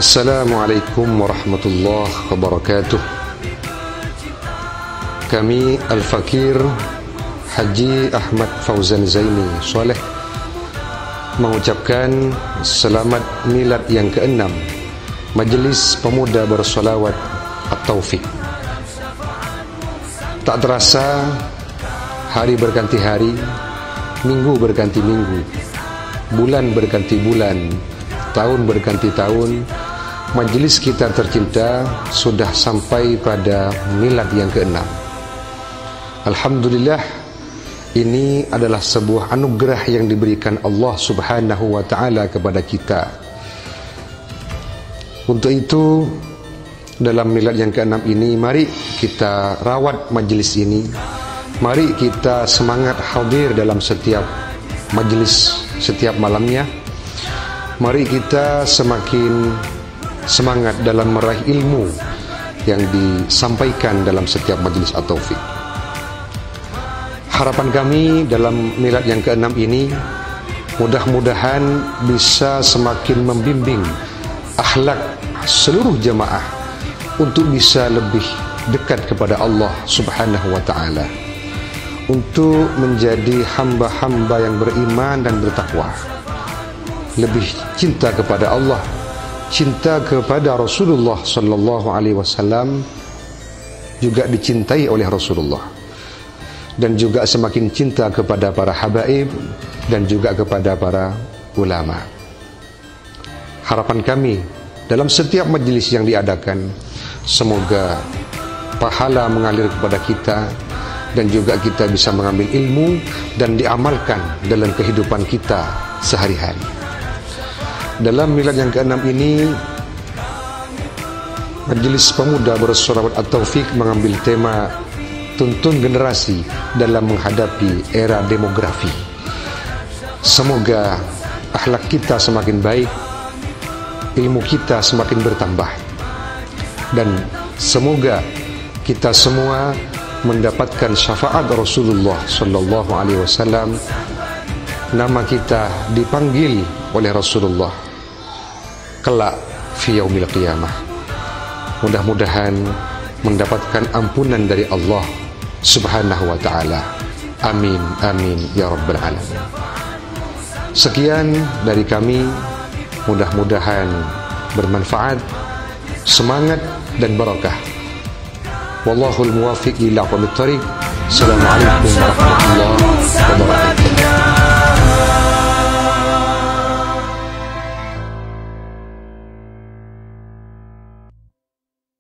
Assalamualaikum warahmatullahi wabarakatuh. Kami Al-Fakir Haji Ahmad Fauzan Zaini Soleh mengucapkan selamat milad yang ke-6 Majlis Pemuda Bersolawat At-Taufiq. Tak terasa hari berganti hari, minggu berganti minggu, bulan berganti bulan, tahun berganti tahun, majlis kita tercinta sudah sampai pada milad yang ke-6. Alhamdulillah, ini adalah sebuah anugerah yang diberikan Allah Subhanahu wa ta'ala kepada kita. Untuk itu, dalam milad yang ke-6 ini, mari kita rawat majlis ini. Mari kita semangat hadir dalam setiap majlis, setiap malamnya. Mari kita semakin semangat dalam meraih ilmu yang disampaikan dalam setiap majlis At-Taufiq. Harapan kami dalam milad yang ke-6 ini, mudah-mudahan bisa semakin membimbing akhlak seluruh jemaah untuk bisa lebih dekat kepada Allah Subhanahu wa ta'ala, untuk menjadi hamba-hamba yang beriman dan bertakwa, lebih cinta kepada Allah, cinta kepada Rasulullah sallallahu alaihi wasallam, juga dicintai oleh Rasulullah, dan juga semakin cinta kepada para habaib dan juga kepada para ulama. Harapan kami dalam setiap majlis yang diadakan, semoga pahala mengalir kepada kita dan juga kita bisa mengambil ilmu dan diamalkan dalam kehidupan kita sehari-hari. Dalam milad yang ke-6 ini, Majlis Pemuda Bersolawat At-Taufiq mengambil tema tuntun generasi dalam menghadapi era demografi. Semoga akhlak kita semakin baik, ilmu kita semakin bertambah, dan semoga kita semua mendapatkan syafaat Rasulullah sallallahu alaihi wasallam. Nama kita dipanggil oleh Rasulullah kelak fi yaumil qiyamah. Mudah-mudahan mendapatkan ampunan dari Allah Subhanahu wa ta'ala. Amin, amin, ya rabbal alamin. Sekian dari kami, mudah-mudahan bermanfaat, semangat dan barakah. Wallahul muwaffiq ila aqwamit thariq. Assalamualaikum warahmatullahi wabarakatuh.